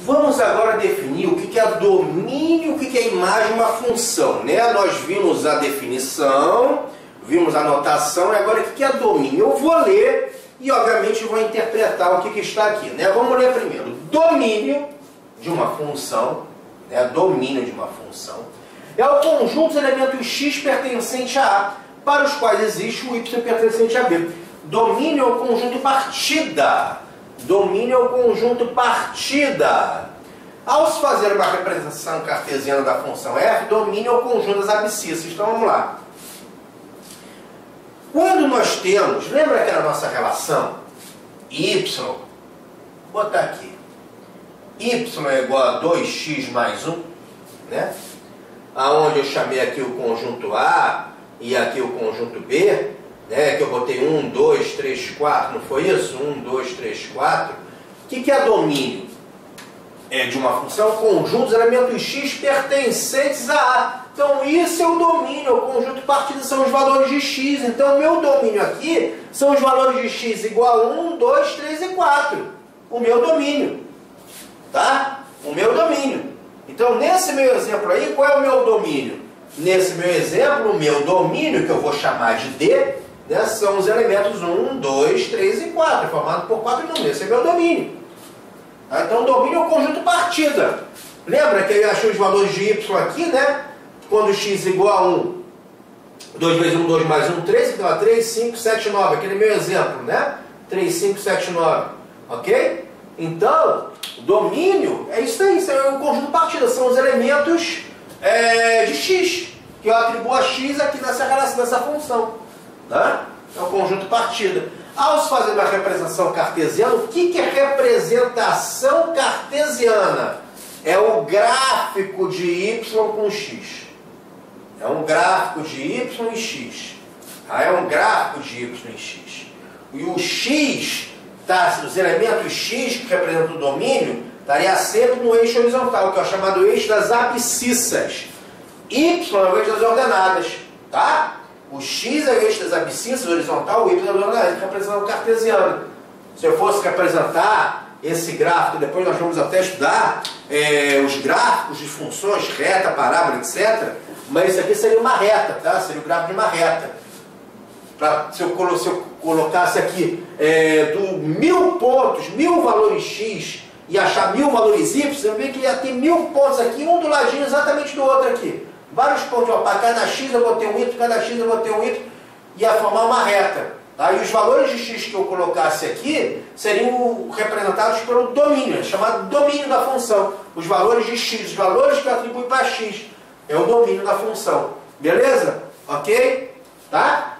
Vamos agora definir o que é domínio, o que é imagem de uma função, né? Nós vimos a definição, vimos a notação, e agora o que é domínio? Eu vou ler e, obviamente, vou interpretar o que está aqui, né? Vamos ler primeiro. Domínio de uma função, né? Domínio de uma função é o conjunto dos elementos x pertencente a A, para os quais existe o y pertencente a B. Domínio é o conjunto partida. Domínio é o conjunto partida. Ao se fazer uma representação cartesiana da função f, domínio é o conjunto das abscissas. Então vamos lá. Quando nós temos, lembra aquela nossa relação? Y, vou botar aqui. Y é igual a 2x mais 1, né? Aonde eu chamei aqui o conjunto A e aqui o conjunto B, né? Que eu botei 1, 2, 3, 4, não foi isso? 1, 2, 3, 4. O que é domínio? É de uma função, conjunto dos elementos x pertencentes a A. Então isso é o domínio, o conjunto partida são os valores de x. Então o meu domínio aqui são os valores de x igual a 1, 2, 3 e 4. O meu domínio. Tá? O meu domínio. Então nesse meu exemplo aí, qual é o meu domínio? Nesse meu exemplo, o meu domínio, que eu vou chamar de D, né, são os elementos 1, 2, 3 e 4, formado por 4 números. Esse é meu domínio. Tá? Então o domínio é o conjunto partida. Lembra que eu achei os valores de y aqui, né? Quando x igual a 1, 2 vezes 1, 2 mais 1, 3, então 3, 5, 7, 9, aquele meu exemplo, né? 3, 5, 7, 9, ok? Então, domínio é isso aí, isso é o conjunto partida, são os elementos de x, que eu atribuo a x aqui nessa relação, nessa função. Tá? É o conjunto partida. Ao se fazer uma representação cartesiana, o que é representação cartesiana? É o gráfico de y com x. É um gráfico de y e x. Tá? É um gráfico de y e x. E o x, tá, os elementos x que representam o domínio, estaria sempre no eixo horizontal, que é o chamado eixo das abscissas. Y é o eixo das ordenadas. Tá? O x é o eixo das abscissas horizontal, o y é o ordenado, que representa o cartesiano. Se eu fosse representar esse gráfico, depois nós vamos até estudar os gráficos de funções, reta, parábola, etc. Mas isso aqui seria uma reta, tá? Seria o gráfico de uma reta. Se eu colocasse aqui do 1000 pontos, 1000 valores x e achar 1000 valores y, eu vejo que ia ter 1000 pontos aqui, um do ladinho exatamente do outro aqui. Vários pontos, para cada x eu botei um y, cada x eu botei um y, ia formar uma reta. Tá? E os valores de x que eu colocasse aqui seriam representados pelo domínio, chamado domínio da função. Os valores de x, os valores que eu atribuo para x, é o domínio da função. Beleza? Ok? Tá?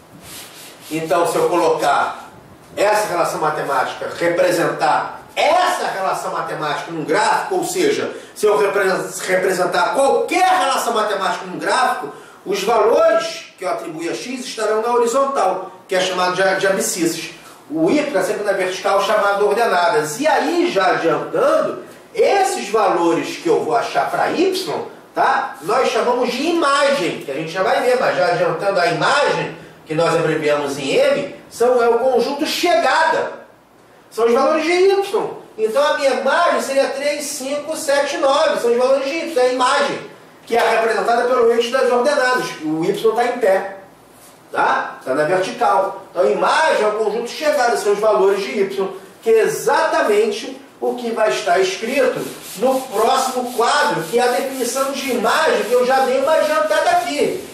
Então, se eu colocar essa relação matemática, representar essa relação matemática num gráfico, ou seja, se eu representar qualquer relação matemática num gráfico, os valores que eu atribuí a x estarão na horizontal, que é chamado de abscissas. O y está sempre na vertical, chamado de ordenadas. E aí, já adiantando, esses valores que eu vou achar para y, tá? Nós chamamos de imagem, que a gente já vai ver, mas já adiantando a imagem, que nós abreviamos em M, é o conjunto chegada. São os valores de y. Então a minha imagem seria 3, 5, 7, 9. São os valores de y, é a imagem, que é representada pelo eixo das ordenadas. O y está em pé. Tá? Está na vertical. Então a imagem é o conjunto chegada, são os valores de y, que é exatamente o que vai estar escrito no próximo quadro, que é a definição de imagem, que eu já dei uma adiantada aqui.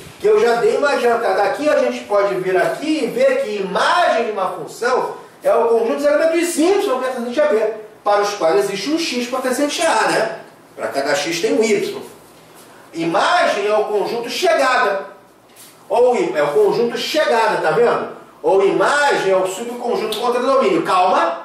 Aqui a gente pode vir aqui e ver que imagem de uma função é o conjunto dos elementos y pertencente a B, para os quais existe um x pertencente a A, né? Para cada x tem um y. Imagem é o conjunto chegada. Ou é o conjunto chegada, tá vendo? Ou imagem é o subconjunto contra domínio. Calma.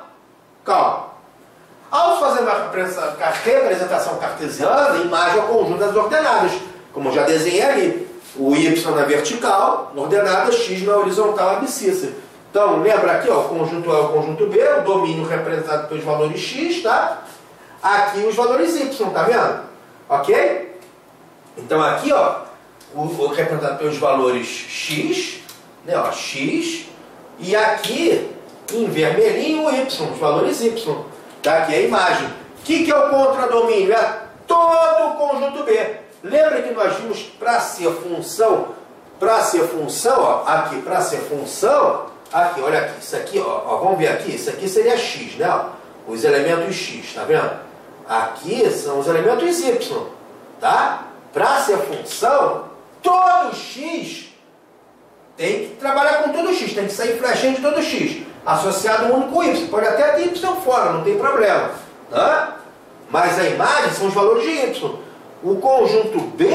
Ao fazer uma representação cartesiana, imagem é o conjunto das ordenadas, como eu já desenhei ali. O y na vertical, ordenada, x na horizontal, abscissa. Então, lembra aqui, ó, o conjunto A é o conjunto B, o domínio representado pelos valores x, tá? Aqui os valores y, tá vendo? Ok? Então aqui, ó, o representado pelos valores x, né, ó, x, e aqui, em vermelhinho, o y, os valores y. Tá? Aqui é a imagem. que é o contradomínio? É todo o conjunto B. Lembra que nós vimos para ser função, ó, aqui, para ser função, aqui, olha aqui, isso aqui, ó, vamos ver aqui, isso aqui seria x, né? Ó, os elementos x, tá vendo? Aqui são os elementos y, tá? Para ser função, todo x tem que trabalhar com todo x, tem que sair flechinha de todo x, associado a um único y. Pode até ter y fora, não tem problema, tá? Mas a imagem são os valores de y. O conjunto B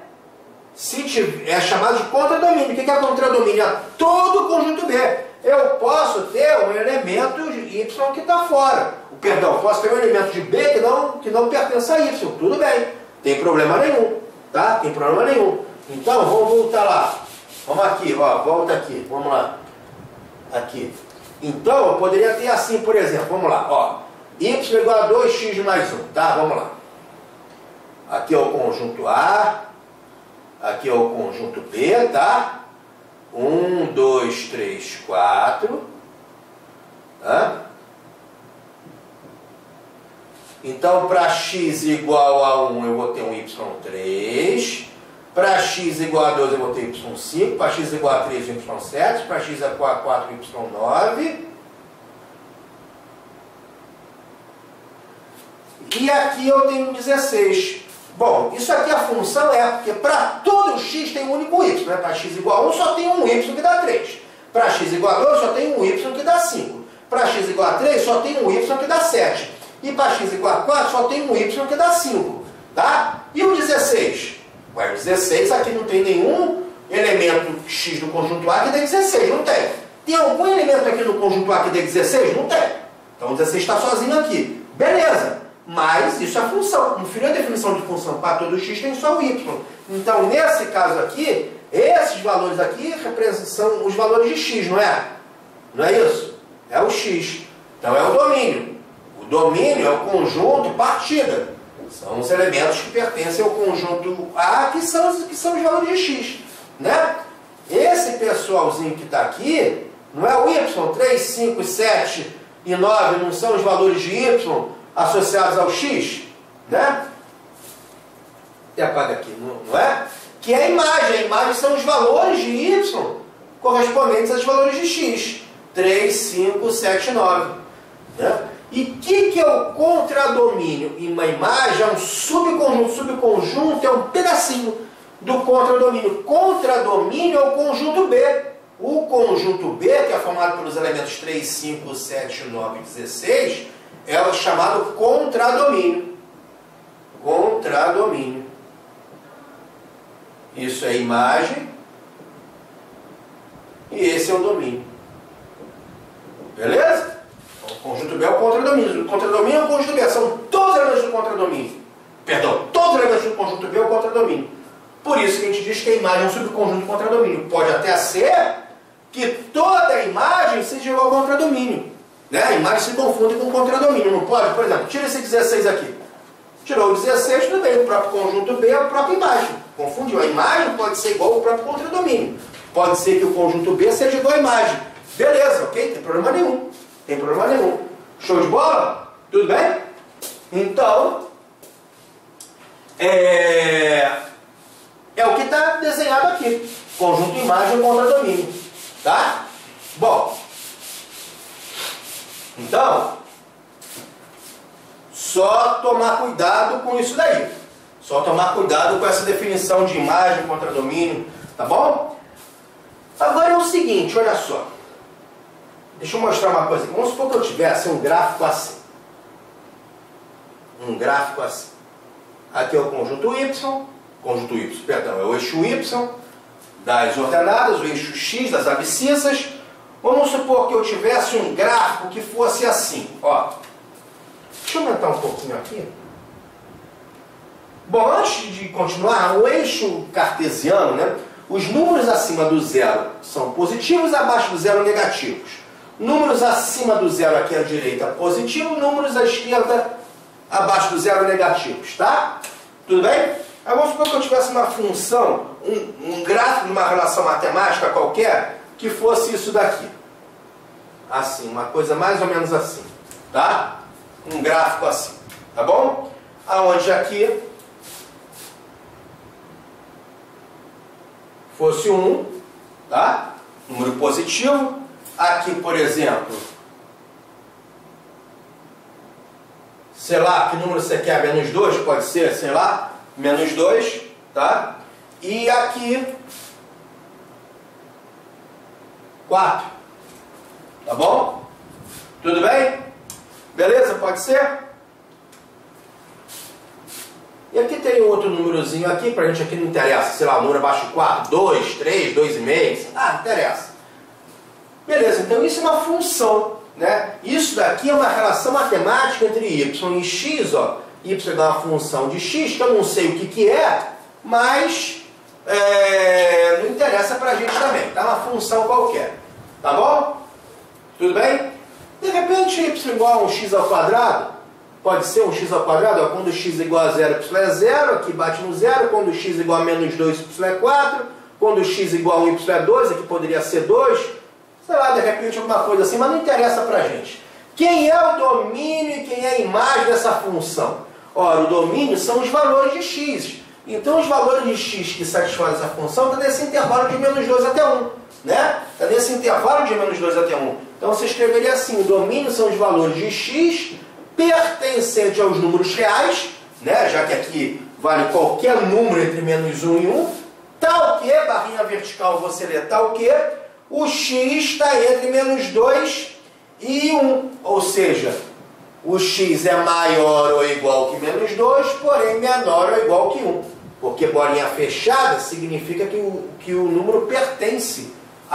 é chamado de contradomínio. O que é contradomínio? É todo o conjunto B. Eu posso ter um elemento de y que está fora. Perdão, posso ter um elemento de B que não pertence a y. Tudo bem, tem problema nenhum, tá? Tem problema nenhum. Então, vamos voltar lá. Vamos aqui, ó, volta aqui, vamos lá. Aqui. Então, eu poderia ter assim, por exemplo, vamos lá, ó. Y igual a 2x mais 1, tá? Vamos lá. Aqui é o conjunto A, aqui é o conjunto B, tá? 1, 2, 3, 4. Tá? Então, para x igual a 1, eu vou ter um y3. Para x igual a 2, eu vou ter y5. Para x igual a 3, y7. Para x igual a 4, y9. E aqui eu tenho 16. Bom, isso aqui a função é porque para todo x tem um único y. Né? Para x igual a 1 só tem um y que dá 3. Para x igual a 2 só tem um y que dá 5. Para x igual a 3 só tem um y que dá 7. E para x igual a 4 só tem um y que dá 5. Tá? E o 16? Ué, o 16 aqui não tem nenhum elemento x do conjunto A que dê 16. Não tem. Tem algum elemento aqui no conjunto A que dê 16? Não tem. Então o 16 está sozinho aqui. Beleza. Mas isso é função. No final da definição de função para todo x tem só o y. Então, nesse caso aqui, esses valores aqui são os valores de x, não é? Não é isso? É o x. Então é o domínio. O domínio é o conjunto partida. São os elementos que pertencem ao conjunto A, que são os valores de x. Né? Esse pessoalzinho que está aqui, não é o y, 3, 5, 7 e 9, não são os valores de y associados ao x, né? E apaga aqui, não é? Que é a imagem são os valores de y correspondentes aos valores de x. 3, 5, 7, 9. Né? E o que é o contradomínio? Em uma imagem é um subconjunto. Subconjunto é um pedacinho do contradomínio. Contradomínio é o conjunto B. O conjunto B, que é formado pelos elementos 3, 5, 7, 9 e 16, é o chamado contradomínio. Contradomínio. Isso é imagem. E esse é o domínio. Beleza? Então, o conjunto B é o contradomínio. O contradomínio é o conjunto B. São todos os elementos do contradomínio. Perdão, todos os elementos do conjunto B é o contradomínio. Por isso que a gente diz que a imagem é um subconjunto do contradomínio. Pode até ser que toda a imagem seja igual ao contradomínio. Né? A imagem se confunde com o contradomínio. Não pode? Por exemplo, tira esse 16 aqui. Tirou o 16, tudo bem. O próprio conjunto B é a própria imagem. Confundiu. A imagem pode ser igual ao próprio contradomínio. Pode ser que o conjunto B seja igual à imagem. Beleza, ok? Tem problema nenhum. Tem problema nenhum. Show de bola? Tudo bem? Então, é o que está desenhado aqui. Conjunto imagem e contradomínio. Tá? Bom. Então, só tomar cuidado com isso daí. Só tomar cuidado com essa definição de imagem, contradomínio. Tá bom? Agora é o seguinte, olha só. Deixa eu mostrar uma coisa aqui. Vamos supor que eu tivesse um gráfico assim. Um gráfico assim. Aqui é o conjunto Y. Conjunto Y, perdão, é o eixo Y das ordenadas, o eixo X das abscissas. Vamos supor que eu tivesse um gráfico que fosse assim. Ó. Deixa eu aumentar um pouquinho aqui. Bom, antes de continuar, o eixo cartesiano, né? Os números acima do zero são positivos, abaixo do zero negativos. Números acima do zero aqui à direita positivo, números à esquerda abaixo do zero negativos, tá? Tudo bem? Aí vamos supor que eu tivesse uma função, um gráfico de uma relação matemática qualquer, que fosse isso daqui. Assim, uma coisa mais ou menos assim, tá? Um gráfico assim, tá bom? Aonde aqui fosse 1, tá? Número positivo. Aqui, por exemplo, sei lá, que número você quer? Menos 2, pode ser, sei lá, menos 2, tá? E aqui 4, tá bom? Tudo bem? Beleza? Pode ser? E aqui tem outro númerozinho aqui, pra gente aqui não interessa, sei lá, o número abaixo de 4, 2, 3, 2,5, não interessa. Beleza, então isso é uma função, né? Isso daqui é uma relação matemática entre y e x, ó. Y é uma função de x, que eu não sei o que é, mas não interessa pra gente também, tá? Uma função qualquer, tá bom? Tudo bem? De repente y igual a um x ao quadrado, pode ser um x ao quadrado, ó, quando x é igual a 0, y é 0, aqui bate no 0, quando x é igual a menos 2, y é 4, quando x é igual a 1, y é 2, aqui poderia ser 2, sei lá, de repente alguma coisa assim, mas não interessa pra gente. Quem é o domínio e quem é a imagem dessa função? Ora, o domínio são os valores de x. Então os valores de x que satisfazem essa função estão nesse intervalo de menos 2 até 1. Né? Está nesse intervalo de menos 2 até 1. Então você escreveria assim, o domínio são os valores de x pertencente aos números reais, né? Já que aqui vale qualquer número entre menos 1 e 1, tal que, barrinha vertical você lê tal que, o x está entre menos 2 e 1, ou seja, o x é maior ou igual que menos 2, porém menor ou igual que 1. Porque bolinha fechada significa que o número pertence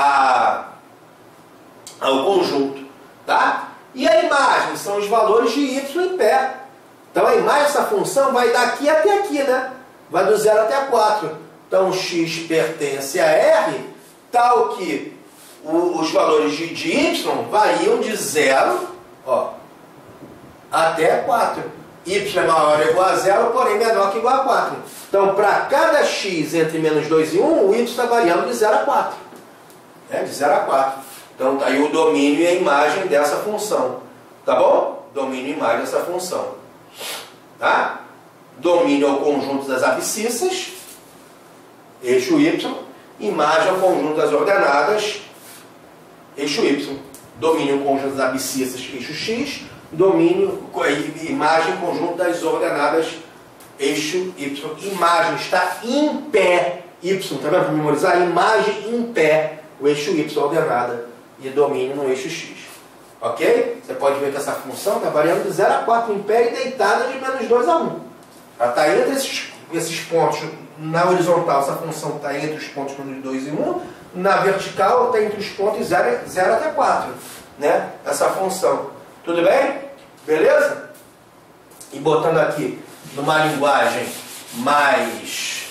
ao conjunto. Tá? E a imagem são os valores de y em pé. Então a imagem dessa função vai daqui até aqui, né? Vai do 0 até 4. Então x pertence a R, tal que os valores de y variam de 0, ó, até 4. Y é maior ou igual a 0, porém menor que igual a 4. Então, para cada x entre menos 2 e 1, o y está variando de 0 a 4. De 0 a 4. Então, está aí o domínio e a imagem dessa função. Tá bom? Domínio e imagem dessa função. Tá? Domínio é o conjunto das abscissas, eixo y. Imagem é o conjunto das ordenadas, eixo y. Domínio é o conjunto das abscissas, eixo x. Domínio, imagem, conjunto das ordenadas, eixo y. Imagem está em pé, y, tá vendo? Para memorizar, imagem em pé, o eixo y ordenada, e domínio no eixo x. Ok? Você pode ver que essa função está variando de 0 a 4 em pé e deitada de menos 2 a 1. Ela está entre esses pontos, na horizontal essa função está entre os pontos menos 2 e 1, na vertical está entre os pontos 0 até 4. Né? Essa função. Tudo bem? Beleza? E botando aqui numa linguagem mais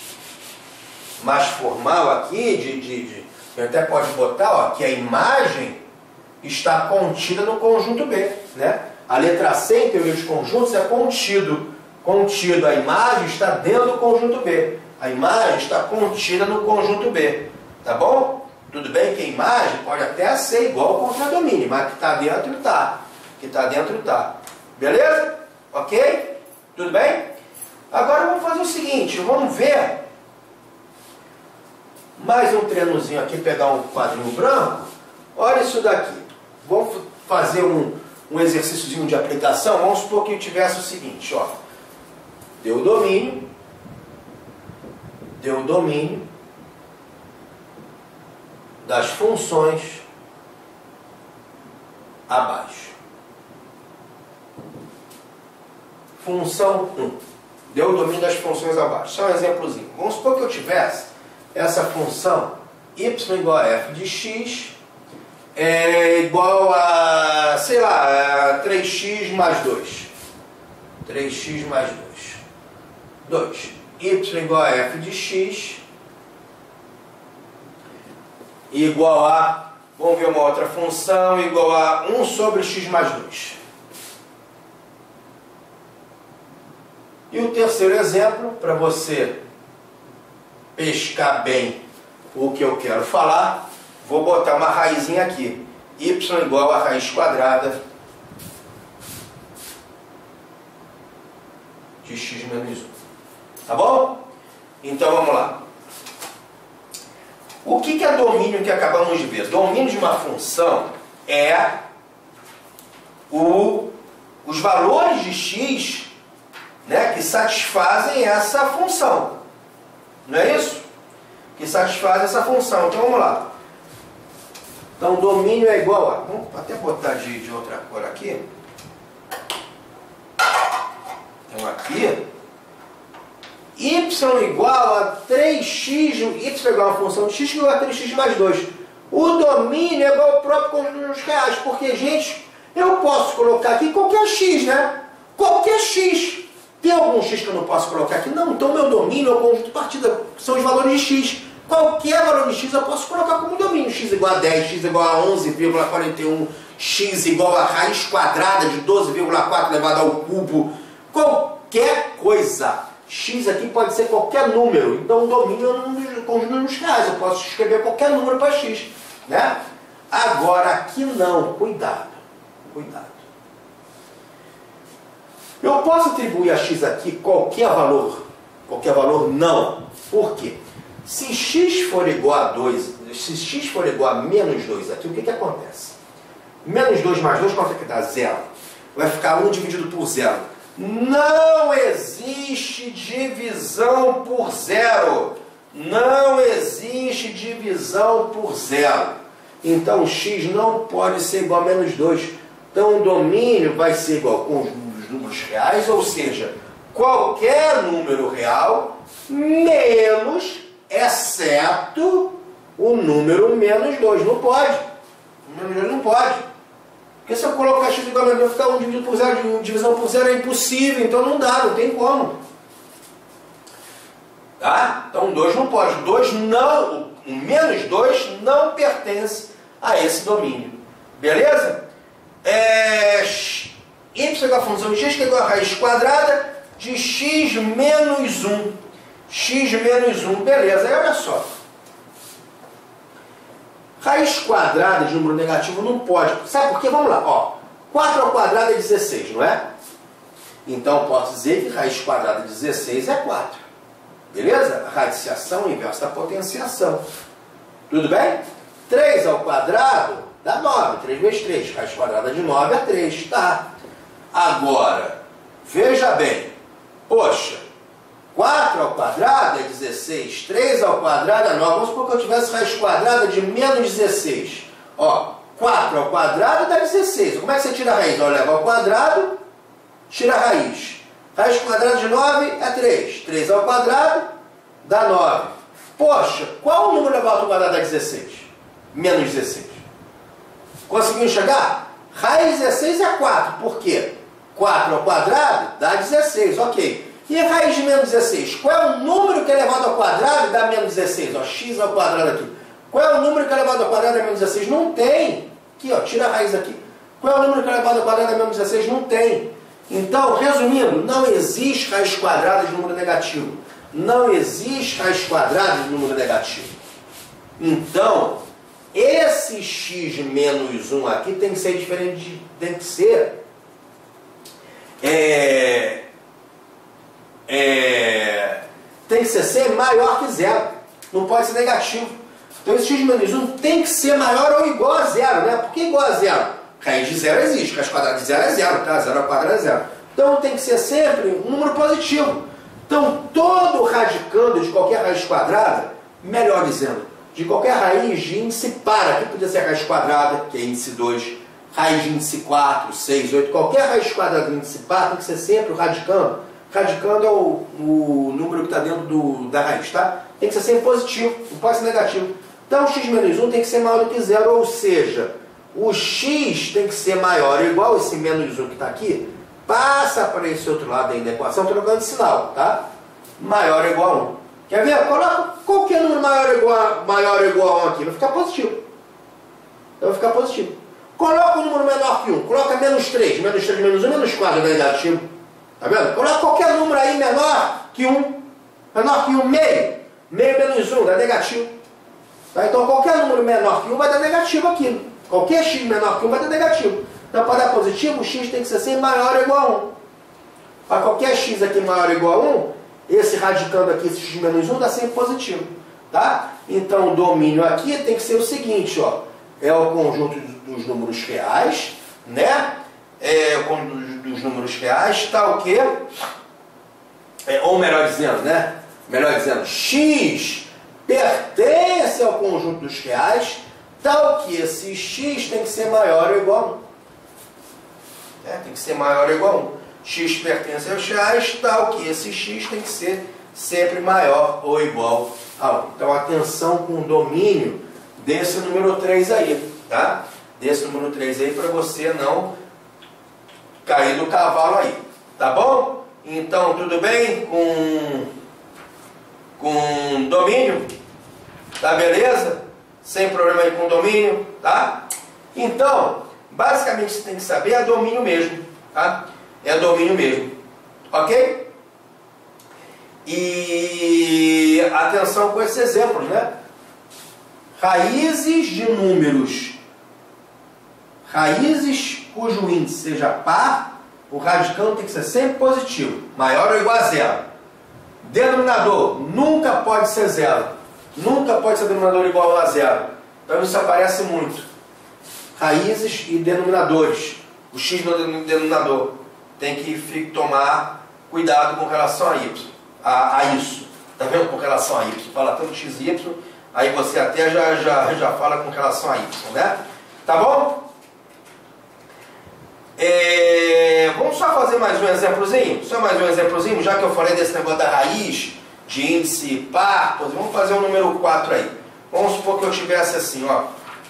formal aqui, você até pode botar, ó, que a imagem está contida no conjunto B. Né? A letra C, em teoria dos conjuntos, é contido. Contido. A imagem está dentro do conjunto B. A imagem está contida no conjunto B. Tá bom? Tudo bem que a imagem pode até ser igual ao contradomínio, mas que está dentro está. Que está dentro está. Beleza? Ok? Tudo bem? Agora vamos fazer o seguinte, vamos ver mais um treinozinho aqui, pegar um quadrinho branco. Olha isso daqui. Vamos fazer um exercíciozinho de aplicação. Vamos supor que eu tivesse o seguinte, ó. Deu domínio das funções abaixo. Função 1. Deu o domínio das funções abaixo. Só um exemplozinho. Vamos supor que eu tivesse essa função y igual a f de x é igual a, sei lá, 3x mais 2. 3x mais 2. 2. Y igual a f de x igual a, vamos ver uma outra função, igual a 1 sobre x mais 2. E o terceiro exemplo, para você pescar bem o que eu quero falar, vou botar uma raizinha aqui. Y igual a raiz quadrada de x menos 1. Tá bom? Então vamos lá. O que é domínio que acabamos de ver? Domínio de uma função é os valores de x, né, que satisfazem essa função. Não é isso? Que satisfazem essa função. Então vamos lá. Então domínio é igual a... Vamos até botar de outra cor aqui. Então aqui... y igual a 3x, y é igual a função de x igual a 3x mais 2. O domínio é igual ao próprio conjunto dos reais, porque, gente, eu posso colocar aqui qualquer x, né? Qualquer x. Tem algum x que eu não posso colocar aqui? Não, então meu domínio é o conjunto de partida, são os valores de x. Qualquer valor de x eu posso colocar como domínio. X igual a 10, x igual a 11,41, x igual a raiz quadrada de 12,4 elevado ao cubo. Qualquer coisa. X aqui pode ser qualquer número, então o domínio é um conjunto dos reais, eu posso escrever qualquer número para x, né? Agora aqui não, cuidado, cuidado. Eu posso atribuir a x aqui qualquer valor não. Por quê? Se x for igual a 2, se x for igual a menos 2 aqui, o que acontece? Menos 2 mais 2, quanto é que dá? 0. Vai ficar 1 dividido por 0. Não existe divisão por zero. Não existe divisão por zero. Então x não pode ser igual a menos 2. Então o domínio vai ser igual ao conjunto dos números reais, ou seja, qualquer número real menos, exceto o número menos 2. Não pode. O menos 2 não pode. Porque se eu colocar x igual a menos 2, ficar 1 dividido por 0, divisão por 0 é impossível, então não dá, não tem como. Tá? Então 2 não pode. O menos 2 não pertence a esse domínio. Beleza? Y é igual a função de x, que é igual a raiz quadrada de x menos 1. X menos 1, beleza. Aí olha só. Raiz quadrada de número negativo não pode. Sabe por quê? Vamos lá. Ó, 4 ao quadrado é 16, não é? Então posso dizer que raiz quadrada de 16 é 4. Beleza? A radiciação é o inverso da potenciação. Tudo bem? 3 ao quadrado dá 9. 3 vezes 3. Raiz quadrada de 9 é 3. Tá. Agora, veja bem. Poxa. 4 ao quadrado é 16, 3 ao quadrado é 9. Vamos supor que eu tivesse raiz quadrada de menos 16. Ó, 4 ao quadrado dá 16. Como é que você tira a raiz? Ó, leva ao quadrado, tira a raiz. Raiz quadrada de 9 é 3. 3 ao quadrado dá 9. Poxa, qual o número elevado ao quadrado dá 16? Menos 16. Conseguiu enxergar? Raiz 16 é 4. Por quê? 4 ao quadrado dá 16, ok. E a raiz de menos 16? Qual é o número que é elevado ao quadrado e dá menos 16? Ó, x ao quadrado aqui. Qual é o número que é elevado ao quadrado e dá menos 16? Não tem. Aqui, ó, tira a raiz aqui. Qual é o número que é elevado ao quadrado e dá menos 16? Não tem. Então, resumindo, não existe raiz quadrada de número negativo. Não existe raiz quadrada de número negativo. Então, esse x menos 1 aqui tem que ser diferente, tem que ser... tem que ser maior que 0. Não pode ser negativo. Então esse x menos 1 tem que ser maior ou igual a 0, né? Por que igual a 0? Raiz de 0 existe, raiz quadrada de 0 é 0, tá? 0 ao quadrado é 0. Então tem que ser sempre um número positivo. Então todo radicando de qualquer raiz quadrada, melhor dizendo, de qualquer raiz de índice par, aqui podia ser a raiz quadrada, que é índice 2, raiz de índice 4, 6, 8, qualquer raiz quadrada de índice par tem que ser sempre o radicando. Radicando é o número que está dentro da raiz, tá? Tem que ser sempre positivo, não pode ser negativo. Então o x menos 1 tem que ser maior do que 0, ou seja, o x tem que ser maior ou igual a esse menos 1 que está aqui, passa para esse outro lado aí da equação, trocando de sinal, tá? Maior ou igual a 1. Quer ver? Coloca qualquer número maior ou igual a 1 aqui, vai ficar positivo. Então vai ficar positivo. Coloca um número menor que 1, coloca menos 3 menos 1, menos 4 é negativo. Tá vendo? Coloca qualquer número aí menor que 1. Menor que 1, meio. Meio menos 1 dá negativo. Tá? Então qualquer número menor que 1 vai dar negativo aqui. Qualquer x menor que 1 vai dar negativo. Então para dar positivo, o x tem que ser sempre maior ou igual a 1. Para qualquer x aqui maior ou igual a 1, esse radicando aqui, esse x menos 1, está sempre positivo. Tá? Então o domínio aqui tem que ser o seguinte, ó, é o conjunto dos números reais, né? É o conjunto dos números reais, está o quê? Ou melhor dizendo, né? Melhor dizendo, x pertence ao conjunto dos reais, tal que esse x tem que ser maior ou igual a 1. Tem que ser maior ou igual a 1. X pertence aos reais, tal que esse x tem que ser sempre maior ou igual a 1. Então, atenção com o domínio desse número 3 aí, tá? Desse número 3 aí, para você não cair do cavalo aí, tá bom? Então, tudo bem com domínio? Tá beleza? Sem problema aí com domínio, tá? Então, basicamente você tem que saber é domínio mesmo, tá? É domínio mesmo, ok? E atenção com esse exemplo, né? Raízes de números, raízes cujo índice seja par, o radicando tem que ser sempre positivo, maior ou igual a zero. Denominador nunca pode ser zero, nunca pode ser denominador igual a zero. Então isso aparece muito. Raízes e denominadores, o x no denominador, tem que tomar cuidado com relação a isso. Tá vendo? Com relação a y. Fala tanto x e y, aí você até já fala com relação a y, né? Tá bom? Vamos só fazer mais um exemplozinho? Só mais um exemplozinho, já que eu falei desse negócio da raiz, de índice par, vamos fazer o número 4 aí. Vamos supor que eu tivesse assim, ó.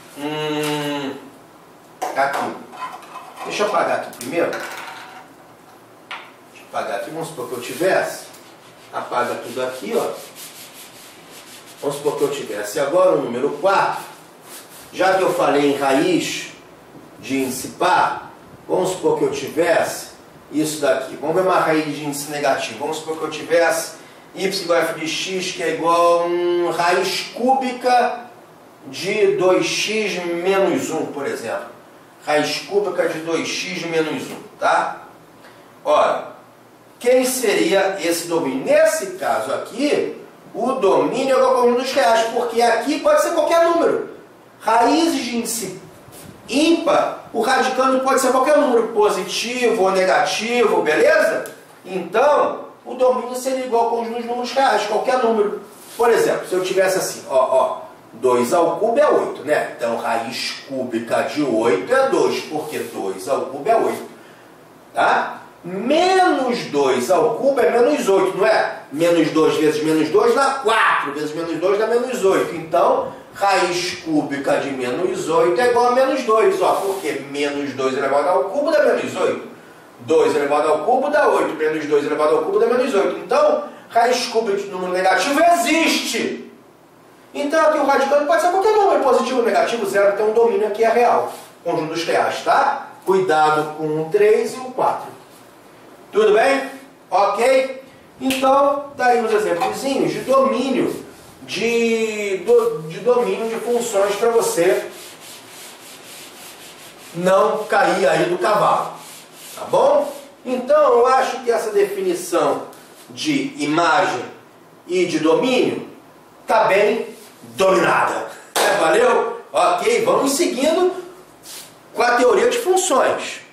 Aqui. Deixa eu apagar aqui primeiro. Apagar aqui, vamos supor que eu tivesse, apaga tudo aqui, ó. Vamos supor que eu tivesse agora o número 4, já que eu falei em raiz de índice par, vamos supor que eu tivesse isso daqui, vamos ver uma raiz de índice negativo, vamos supor que eu tivesse y igual a f de x, que é igual a raiz cúbica de 2x menos 1, por exemplo. Raiz cúbica de 2x menos 1, tá? Ora, quem seria esse domínio? Nesse caso aqui, o domínio é o conjunto dos reais, porque aqui pode ser qualquer número. Raízes de índice ímpar, o radicando pode ser qualquer número, positivo ou negativo, beleza? Então, o domínio seria igual ao conjunto dos números reais, qualquer número. Por exemplo, se eu tivesse assim, 2 ao cubo é 8, né? Então, raiz cúbica de 8 é 2, porque 2 ao cubo é 8, tá? Menos 2 ao cubo é menos 8, não é? Menos 2 vezes menos 2 dá 4, vezes menos 2 dá menos 8. Então, raiz cúbica de menos 8 é igual a menos 2, porque menos 2 elevado ao cubo dá menos 8. 2 elevado ao cubo dá 8, menos 2 elevado ao cubo dá menos 8. Então, raiz cúbica de número negativo existe. Então, aqui o radicando pode ser qualquer número, positivo, negativo, zero, então o domínio aqui é real. Conjunto dos reais, tá? Cuidado com o 3 e o 4. Tudo bem? Ok? Então, daí uns exemplozinhos de domínio de domínio de funções para você não cair aí do cavalo. Tá bom? Então, eu acho que essa definição de imagem e de domínio está bem dominada. Valeu? Ok, vamos seguindo com a teoria de funções.